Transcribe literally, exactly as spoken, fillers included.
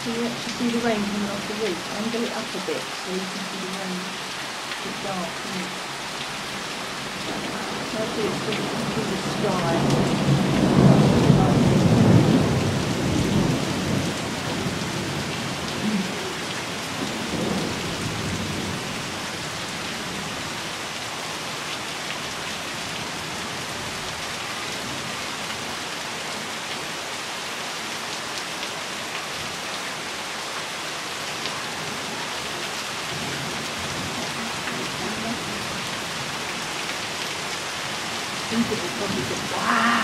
So you actually see the rain coming off the roof. Angle it up a bit so you can see the rain. It's dark, isn't it? So I do it so you can see the sky. People will probably go, wow.